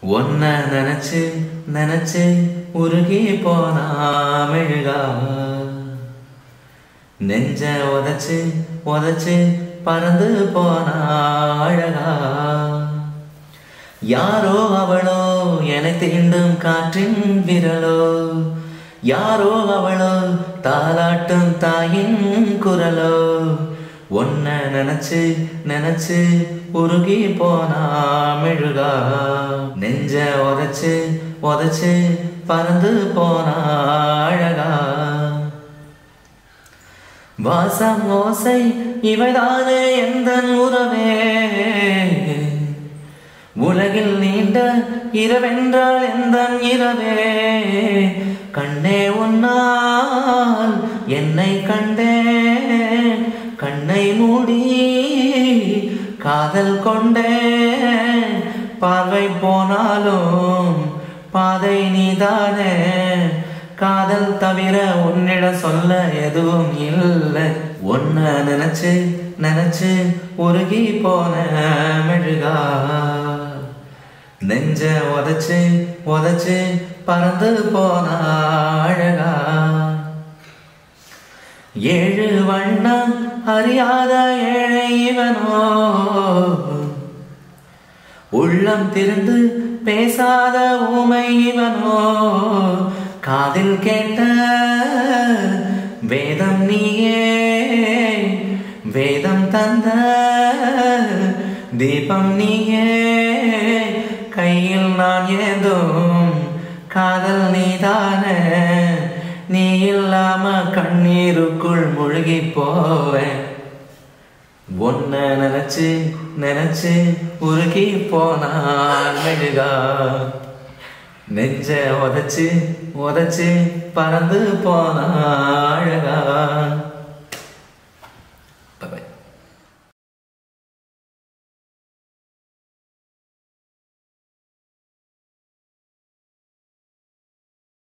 ஒன்ன நினைச்சு நினைச்சு உருகி போனா மெழுகா நெஞ்ச உதச்சு உதச்சு பறந்து போனா அழகா யாரோ அவளோ என்னை தீண்டும் காற்றின் விரலோ யாரோ அவளோ தாலாட்டும் தாயின் குரலோ ஒன்ன நினைச்சு நினைச்சு உருகி போனா மெழுகா நெஞ்ச உதச்சு உதச்சு பறந்து போனா அழகா வாசம் ஓசை இவைதானே எந்தன் உறவே உலகில் நீண்ட இரவென்றால் எந்தன் இரவே கண்ணே உன்னால் என்னை கண்டே கண்ணை மூடி காதல் கொண்டே பார்வை போனாலும் பாதை நீதானே காதல் தவிர உன்னிட சொல்ல எதுவும் இல்லை ஒன்ன நினைச்சு நினைச்சு உருகி போன மெழுகா நெஞ்ச உதச்சு உதச்சு பறந்து போன அழகா ஏழு வண்ணம் அறியாத ஏழை இவனோ உள்ளம் திறந்து பேசாத ஊமை இவனோ காதில் கேட்ட வேதம் நீயே வேதம் தந்த தீபம் நீயே கையில் நான் ஏதும் காதல் நீதானே நீ இல்லாம கண்ணீருக்குள் முழுகி போவேன் ஒன்ன நினைச்சு நினைச்சு உருகி போனான் மெழுகா நெஞ்ச உதச்சு உதச்சு பறந்து போனா அழகா